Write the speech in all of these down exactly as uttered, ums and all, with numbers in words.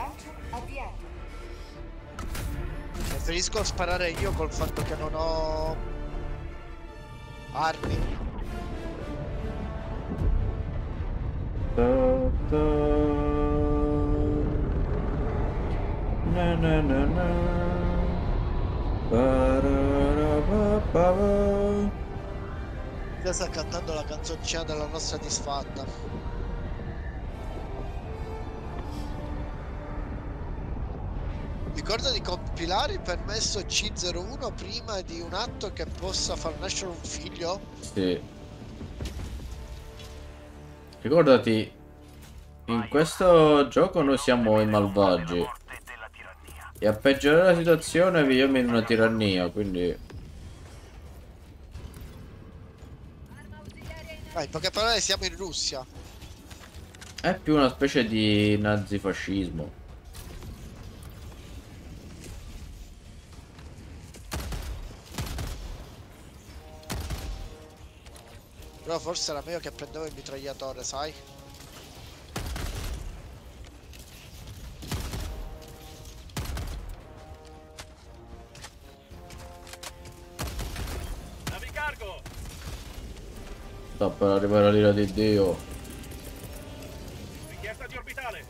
lancio avviato. Preferisco sparare io col fatto che non ho armi. Da, da. Na, na, na, na. Ba-ra-ra-ba-ba-ba. Già sta cantando la canzoncina della nostra disfatta. Ricorda di compilare il permesso C zero uno prima di un atto che possa far nascere un figlio? Sì. Ricordati, in questo gioco noi siamo i malvagi. E a peggiorare la situazione viviamo in una tirannia, quindi... Ah, in poche parole siamo in Russia. È più una specie di nazifascismo. Però forse era meglio che prendevo il mitragliatore, sai? Navicargo! Sta per arrivare l'ira di Dio. Richiesta di orbitale!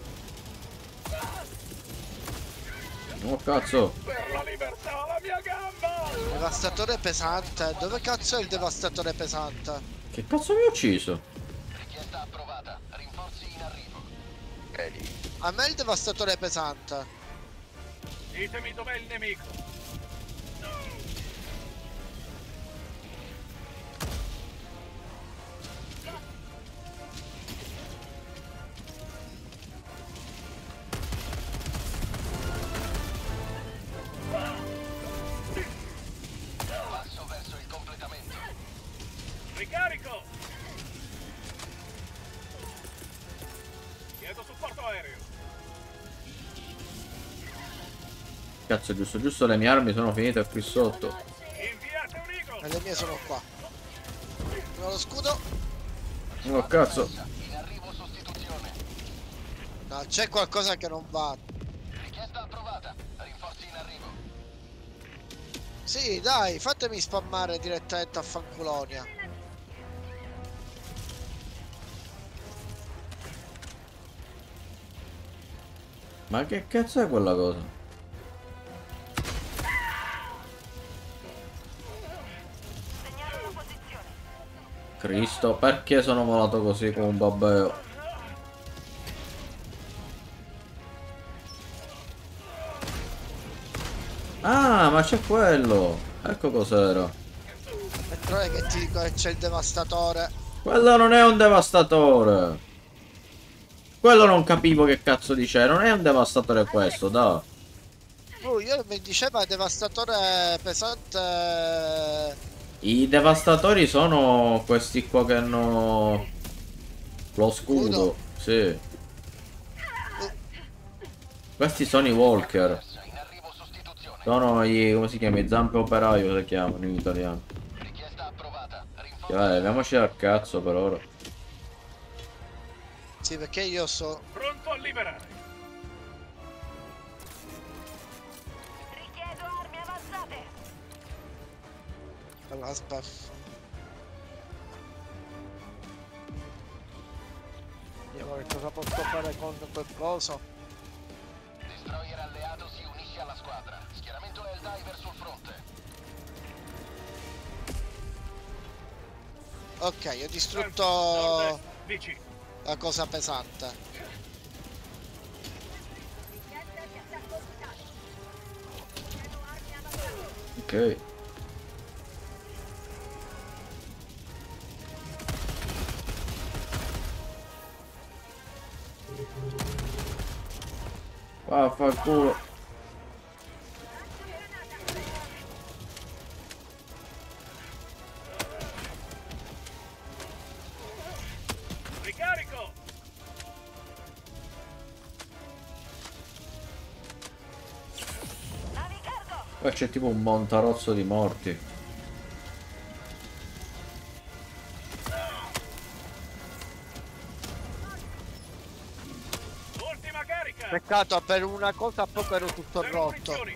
Oh cazzo! Per la libertà, la mia gamba! Devastatore pesante. Dove cazzo è il devastatore pesante? Che cazzo mi ha ucciso? Richiesta approvata. Rinforzi in arrivo. Eli, A me il devastatore pesante. Ditemi dov'è il nemico! Passo verso il completamento. Ricarico! Chiedo supporto aereo! Cazzo, giusto, giusto le mie armi sono finite qui sotto. Inviate un Eagle! E le mie sono qua. Ho lo scudo. Oh cazzo! In arrivo sostituzione. No, c'è qualcosa che non va. Richiesta approvata. Rinforzi in arrivo. Sì, dai, fatemi spammare direttamente a Fanculonia. Ma che cazzo è quella cosa? Cristo, perché sono volato così come un babbeo? Ah, ma c'è quello! Ecco cos'era. E trovi che ti dico che c'è il devastatore. Quello non è un devastatore. Quello non capivo che cazzo dice. Non è un devastatore questo, dai. Oh, io mi diceva devastatore pesante. I devastatori sono questi qua che hanno lo scudo. Scudo? Sì. Questi sono i walker. In arrivo sostituzione. Sono i, come si chiama? I zampe operaio si chiamano in italiano. Richiesta approvata. Rinforzi. Dai, leviamoci dal cazzo per ora. Sì, perché io so. Pronto a liberare! Richiedo armi avanzate. Allora, aspetta. Vediamo che cosa posso fare con quel coso. Destroyer alleato si unisce alla squadra. Schieramento Helldiver sul fronte. Ok, ho distrutto Nord-est, vicino. la cosa pesante. Ok. Vaffanculo. Ricarico! Navicargo. Qua c'è tipo un montarozzo di morti. Ultima carica! Ricarica. Peccato, per una cosa a poco ero tutto Zero rotto. munizioni.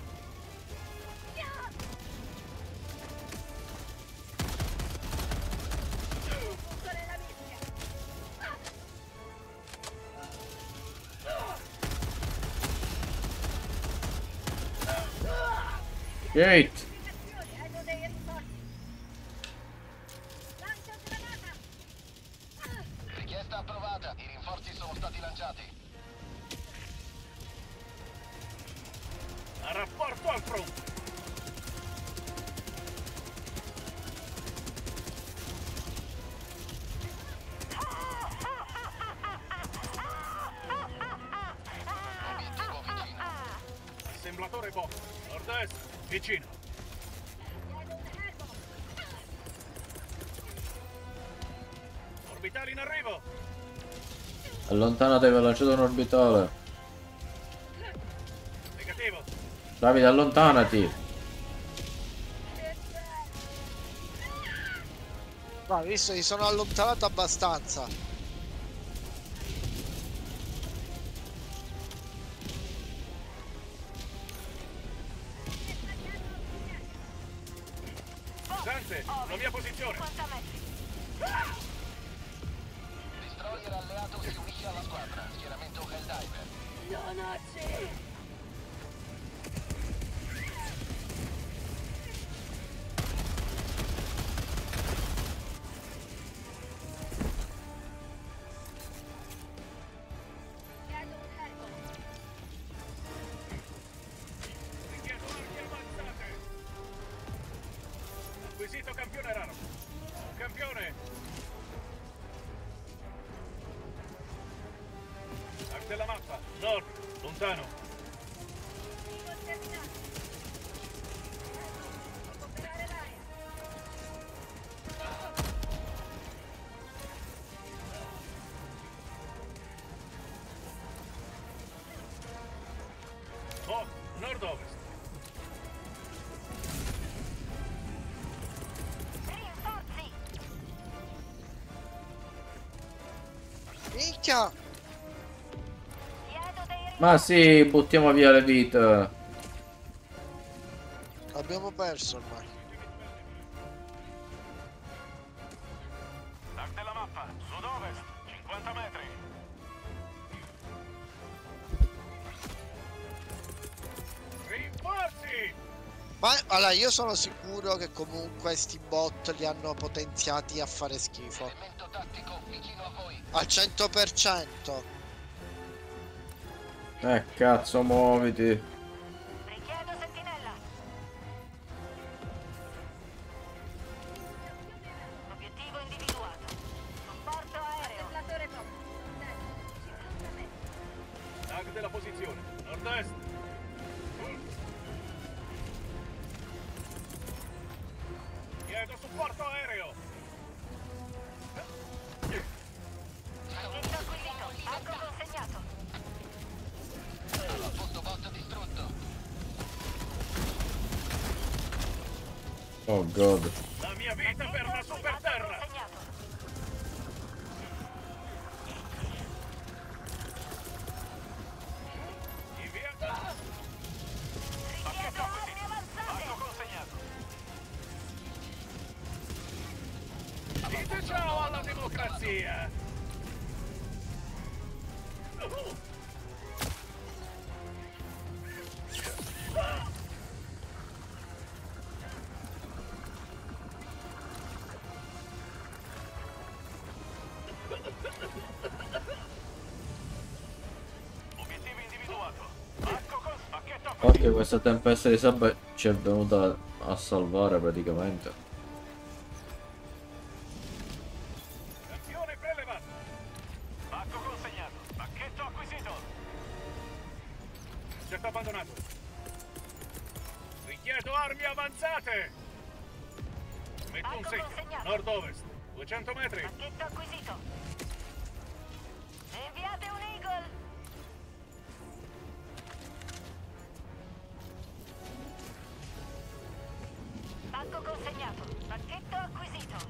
Gate! Richiesta approvata. I rinforzi sono stati lanciati. A rapporto al fronte. Obiettivo vicino. Assemblatore box. Nord-est. Vicino. Orbitali in arrivo. Allontanatevi, ho lanciato un orbitale. Negativo. Davide, allontanati. Ma visto, mi sono allontanato abbastanza. Dante, la mia posizione. cinquanta metri. Destroyer alleato si unisce alla squadra. Schieramento Helldiver. Zonaci. Richiedo armi avanzate. Acquisito campione raro. Campione. Arc della mappa. Nord. Lontano. Oh, nord-ovest. Rinforzi. Minchia! Chiedo dei Ma sì, buttiamo via le vite. Abbiamo perso ormai. Arc della mappa. Sud-ovest. cinquanta metri. Rinforzi. Ma allora io sono sicuro che comunque sti bot li hanno potenziati a fare schifo. Elemento tattico vicino a voi. Al cento per cento. Eh, cazzo, muoviti. Richiedo sentinella. Obiettivo individuato. Supporto aereo. Tag della posizione. Nord-est. Chiedo supporto aereo. Oggetto acquisito. Arco consegnato. Posto bot distrutto. Oh god. La mia vita per la super terra. Consegnato. Invia. Richiedo armi avanzate. Consegnato. Dite ciao alla democrazia. Obiettivo individuato. Arco con pacchetto Ok, questa tempesta di sabbia ci è venuta a salvare praticamente. campione prelevato. Pacco consegnato. Pacchetto acquisito. Certo abbandonato. Richiedo armi avanzate. Metto un Pacco segno. consegnato. Nord-ovest. duecento metri. Pacchetto acquisito. Inviate un Eagle. Pacco consegnato. Pacchetto acquisito.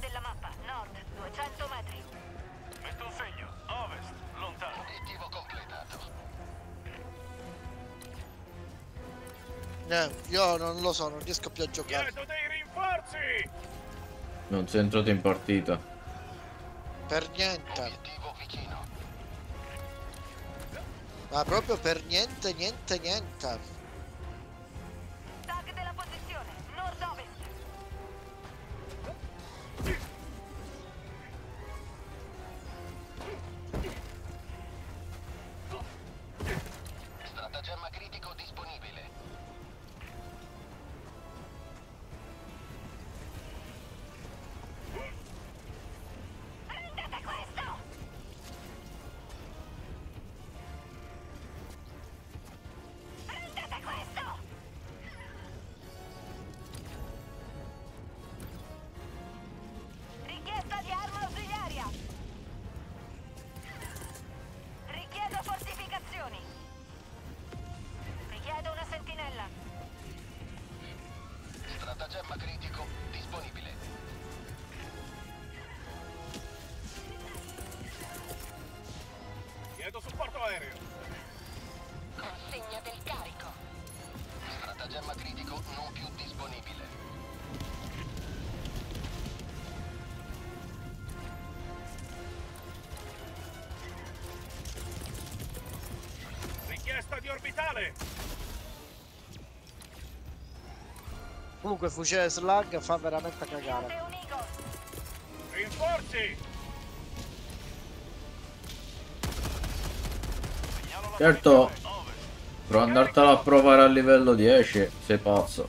della mappa, nord, duecento metri. Metto un segno. Ovest, lontano. Obiettivo completato. Eh, io non lo so, non riesco più a giocare. Chiedo dei rinforzi! Non sei entrato in partita. Per niente. Obiettivo vicino. Ma proprio per niente, niente, niente. Tag della posizione, nord-ovest. Stratagemma critico disponibile. Prendete questo! Prendete questo! Richiesta di arma ausiliaria! Richiedo fortificazioni! Richiedo una sentinella! Stratagemma critico disponibile. Chiedo supporto aereo. Consegna del carico! Stratagemma critico non più disponibile. Richiesta di orbitale. Comunque il fucile slug fa veramente cagare. Chiede un Eagle! Rinforzi. Segnalo la Certo. posizione. Ovest. Però andartela a provare a livello dieci, sei pazzo.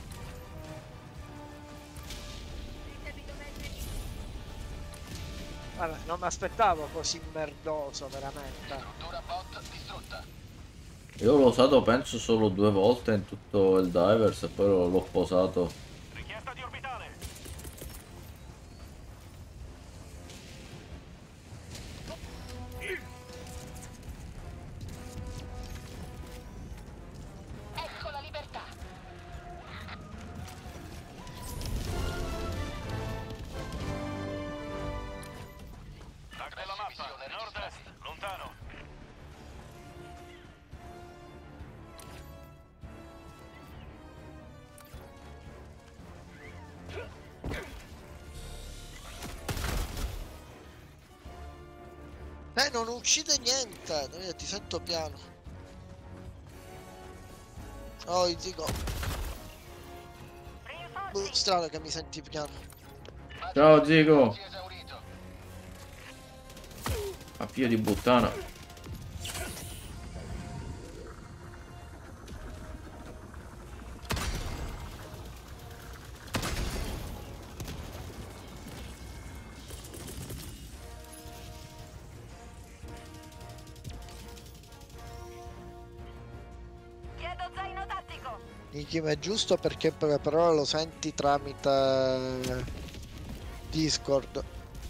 Vabbè, non mi aspettavo così merdoso, veramente. Struttura bot distrutta. Io l'ho usato penso solo due volte in tutto il Divers e poi l'ho posato. Richiesta di orbitale. Ecco la libertà! Tag della mappa. Nord-est, lontano. Eh, non uccide niente. Eh, ti sento piano. Oh, Izigo. Boh, Rinforzi! strano che mi senti piano. Ciao Zico! Si è esaurito. A figlio di puttana. Chiedo zaino tattico! Nikim è giusto perché per- però lo senti tramite Discord.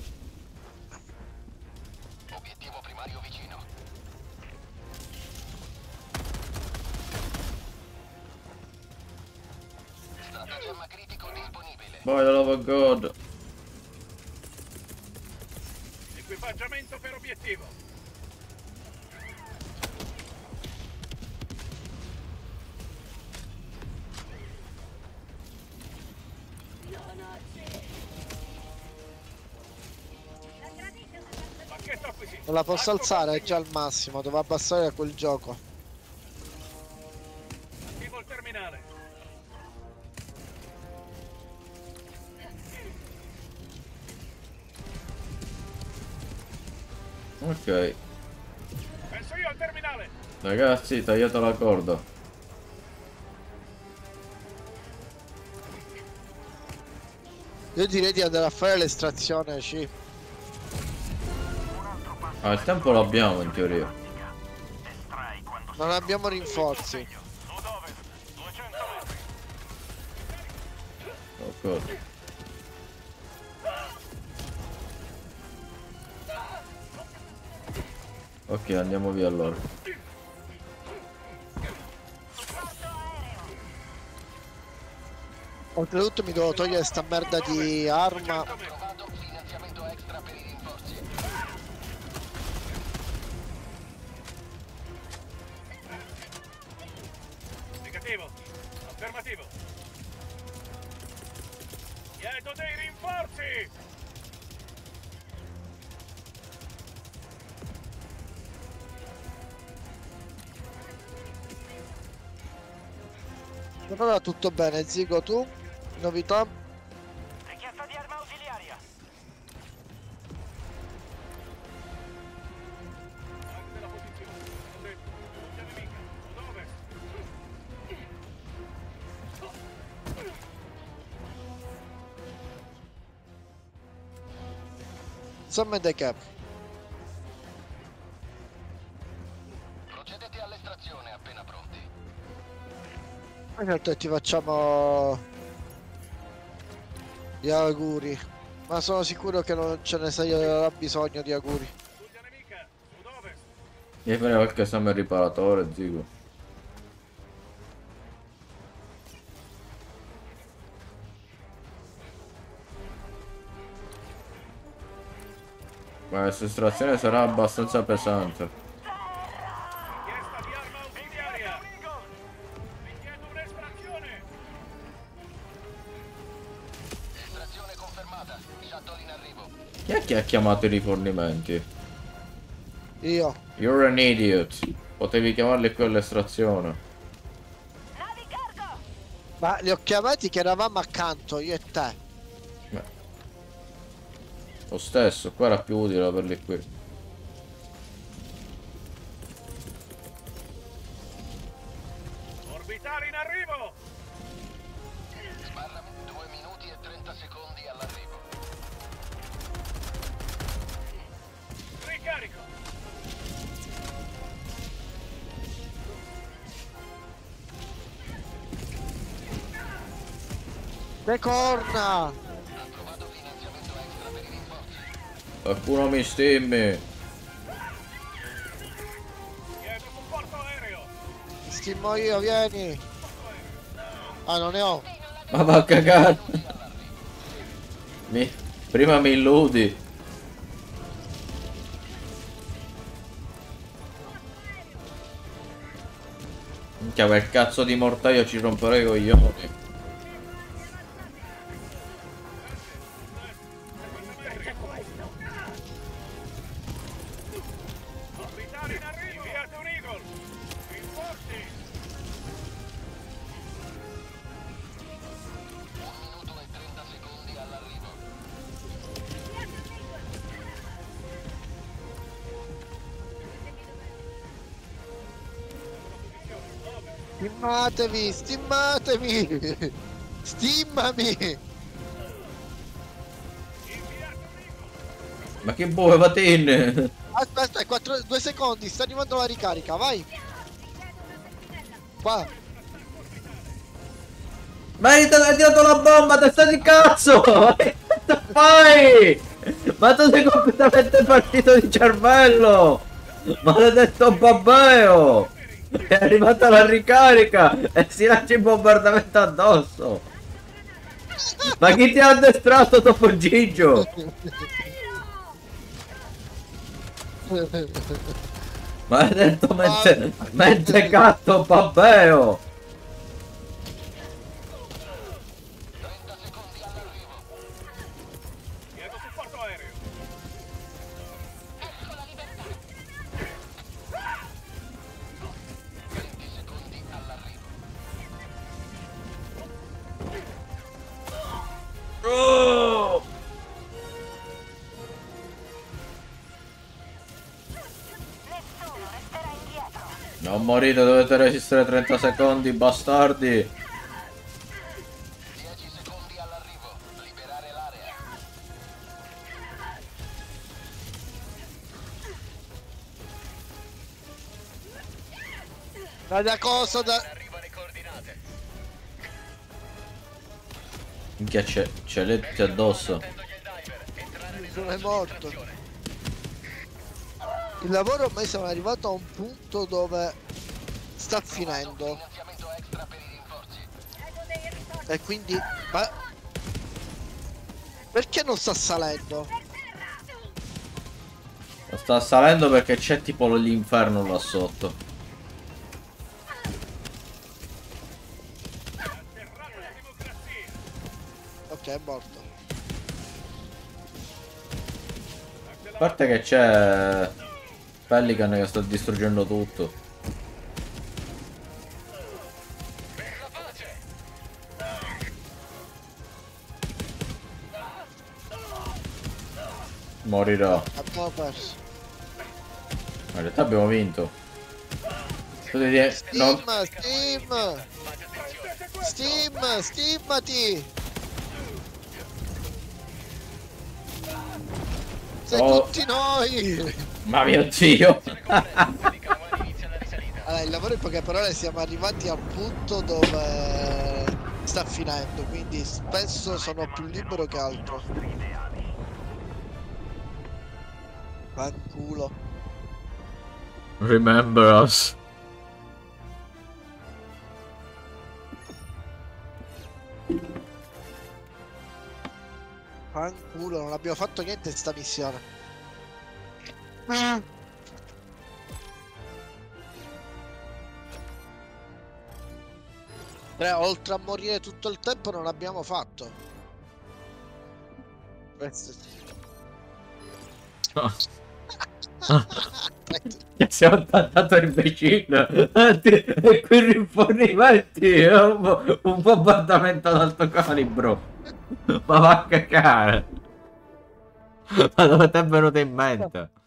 Obiettivo primario vicino. Stratagemma critico disponibile. Boy, I love a god. Equipaggiamento per obiettivo. Pacchetto acquisito. Non la posso Arco alzare, è consegnato. già al massimo, devo abbassare quel gioco. Attivo il terminale. Ok. Penso io al terminale. Ragazzi, tagliate la corda. Io direi di andare a fare l'estrazione, C. Ah, il tempo l'abbiamo in teoria. Non abbiamo rinforzi. Sud-ovest, duecento metri. Oh god. Ok, andiamo via allora. Supporto aereo! Oltretutto mi devo togliere sta merda di arma. Trovato linea extra per i rinforzi. Negativo. Affermativo. Chiedo dei rinforzi! Per ora tutto bene, Zigo, tu? Novità? Richiesta di arma ausiliaria. Anche la posizione. Ho detto. Punta nemica. Dove? Summon the cap. Procedete all'estrazione appena pronti. Ma certo ti facciamo gli auguri. Ma sono sicuro che non ce ne sarà bisogno di auguri. Punta nemica. Sud-ovest. Devi fare qualche esame riparatore, Zigo. Ma questa estrazione sarà abbastanza pesante. Richiesta di arma ausiliaria. Richiedo un'estrazione. Estrazione confermata. Shuttle in arrivo. Chi è che ha chiamato i rifornimenti? Io. You're an idiot. Potevi chiamarli qui all'estrazione. Navi cargo! Ma li ho chiamati che eravamo accanto, io e te. Lo stesso, qua era più utile averli qui. Orbitale in arrivo. Sbarrami due minuti e trenta secondi all'arrivo. Ricarico. Le corna! Approvato finanziamento extra per i rinforzi. Qualcuno mi stimmi. Chiedo supporto aereo. Stimo io, vieni! Ah, non ne ho! Ma va a cagare. Mi... Prima mi illudi. Minchia, quel cazzo di mortaio ci romperei i coglioni. Orbitale in arrivo. Inviate un Eagle. Rinforzi. Un minuto e trenta secondi all'arrivo. Stimmatevi, stimmatevi! Stimmami! Ma che boh, Vatin? Aspetta, quattro, due secondi, sta arrivando la ricarica, vai! Qua! Ma hai hai tirato la bomba, testa di cazzo! Ma che cazzo fai? Ma tu sei completamente partito di cervello! Maledetto babbeo! È arrivata la ricarica e si lancia il bombardamento addosso! Ma chi ti ha addestrato dopo Gigio? Maledetto mente, mente gatto babbeo! trenta secondi all'arrivo. Chiedo supporto aereo. Ecco la libertà! venti secondi all'arrivo. Oh! Nessuno resterà indietro! Non morite, dovete resistere trenta secondi, bastardi! dieci secondi all'arrivo. Liberare l'area. Guarda cosa da... Arrivano le coordinate. Minchia, c'è c'è letti addosso. Non è morto. Il lavoro ormai siamo arrivati a un punto dove sta finendo. Finanziamento extra per i rinforzi. E quindi... Ma... Perché non sta salendo? Sta salendo perché c'è tipo l'inferno là sotto. Ok, è morto. A parte che c'è Pelican che sta distruggendo tutto. Morirò. Abbiamo perso. Ma in realtà abbiamo vinto. Tu devi dire- Steam, no. Steam! Steam, stimmati! Sei Oh. tutti noi! Ma mio Dio! Allora, il lavoro in poche parole, siamo arrivati al punto dove sta finendo, quindi spesso sono più libero che altro. Fanculo. Remember us. Fanculo, non abbiamo fatto niente in sta missione. Tre, oltre a morire tutto il tempo non abbiamo fatto. Questo sì. Siamo tanto imbecille. E qui rifornimenti è un, un bombardamento ad alto calibro. Ma va a cacare. Ma dove ti è venuto in mente?